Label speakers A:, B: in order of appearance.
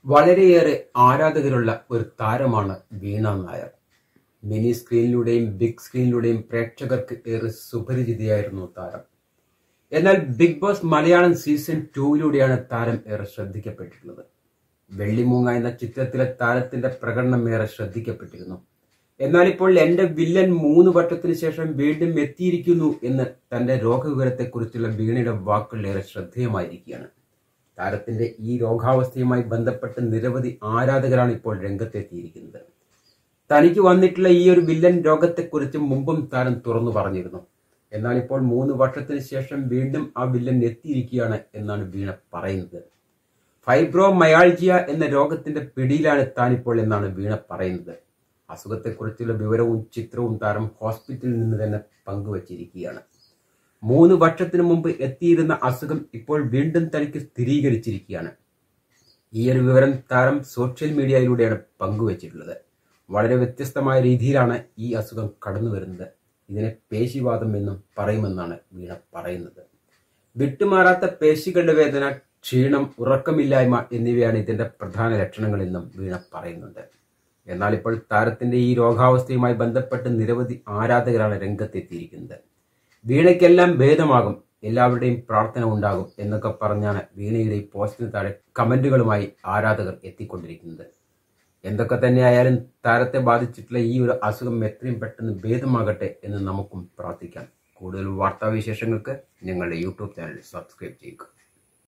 A: വളരെയേറെ ആരാധകരുള്ള ഒരു താരമാണ് വീണ നായർ. മിനി സ്ക്രീനിലൂടെയും ബിഗ് സ്ക്രീനിലൂടെയും പ്രേക്ഷകർക്ക് ഏറെ സുപരിചിതയായിരുന്നു താരം. എന്നാൽ ബിഗ് ബോസ് മലയാളം സീസൺ 2 താരം ഏറെ ശ്രദ്ധിക്കപ്പെട്ടിട്ടുള്ളത്. വെള്ളിമൂങ്ങ എന്ന ചിത്രത്തിലെ താരത്തിന്റെ പ്രകടനം ഏറെ ശ്രദ്ധിക്കപ്പെട്ടിരുന്നു. എന്നാൽ ഇപ്പോൾ എന്റെ വില്ലൻ 3 വട്ടത്തിന് ശേഷം വീണ്ടും എത്തിയിരിക്കുന്നു എന്ന് തന്റെ രോഗവിവരത്തെക്കുറിച്ചുള്ള വീണയുടെ വാക്കുകൾ ഏറെ ശ്രദ്ധേയമായിരിക്കുകയാണ്. താരത്തിന്റെ ഈ രോഗാവസ്ഥയുമായി ബന്ധപ്പെട്ട് നിരവധി ആരാധകരാണ് ഇപ്പോൾ രംഗത്തെത്തിയിരിക്കുന്നത്. തനിക്ക് വന്നിട്ടുള്ള ഈ ഒരു വില്ലൻ രോഗത്തെക്കുറിച്ച് മുമ്പും താരം തുറന്നു പറഞ്ഞിരുന്നു. എന്നാൽ ഇപ്പോൾ 3 വർഷത്തിന് ശേഷം വീണ്ടും ആ വില്ലൻ എത്തിയിരിക്കുകയാണ് എന്നാണ് വീണ പറയുന്നത്. ഫൈബ്രോമയാൾജിയ എന്ന രോഗത്തിന്റെ പിടിയിലാണ് താനിപ്പോൾ എന്നാണ് വീണ പറയുന്നത്. അസുഖത്തെക്കുറിച്ചുള്ള വിവരവും ചിത്രവും താരം ഹോസ്പിറ്റലിൽ നിന്ന് തന്നെ പങ്കുവച്ചിരിക്കുകയാണ്. 3 വർഷത്തിനു മുമ്പ് എത്തിയിരുന്ന അസുഖം ഇപ്പോൾ വീണ്ടും തനിക്ക് സ്ഥിരീകരിച്ചിരിക്കുകയാണ്. ഈ ഒരു വിവരം താരം സോഷ്യൽ മീഡിയയിലൂടെയാണ് പങ്കുവച്ചിട്ടുള്ളത്. വളരെ വ്യത്യസ്തമായ രീതിയിലാണ് ഈ അസുഖം കടന്നു വരുന്നത്. ഇതിനെ പേശിവാദം എന്നും പറയുമെന്നാണ് വീണ പറയുന്നത്. വിട്ടുമാറാത്ത പേശികളുടെ വേദന, ക്ഷീണം, ഉറക്കമില്ലായ്മ എന്നിവയാണ് ഇതിന്റെ പ്രധാന ലക്ഷണങ്ങളെന്നും വീണ പറയുന്നുണ്ട്. എന്നാൽ ഇപ്പോൾ താരത്തിന്റെ ഈ രോഗാവസ്ഥയുമായി ബന്ധപ്പെട്ട് നിരവധി ആരാധകരാണ് രംഗത്തെത്തിയിരിക്കുന്നത്. വീണയ്ക്കെല്ലാം ഭേദമാകും, എല്ലാവരുടെയും പ്രാർത്ഥന ഉണ്ടാകും എന്നൊക്കെ പറഞ്ഞാണ് വീണയുടെ ഈ പോസ്റ്റിന് താഴെ കമന്റുകളുമായി ആരാധകർ എത്തിക്കൊണ്ടിരിക്കുന്നത്. എന്തൊക്കെ തന്നെയായാലും താരത്തെ ബാധിച്ചിട്ടുള്ള ഈ ഒരു അസുഖം എത്രയും പെട്ടെന്ന് ഭേദമാകട്ടെ എന്ന് നമുക്കും പ്രാർത്ഥിക്കാം. കൂടുതൽ വാർത്താവിശേഷങ്ങൾക്ക് ഞങ്ങളുടെ യൂട്യൂബ് ചാനൽ സബ്സ്ക്രൈബ് ചെയ്യുക.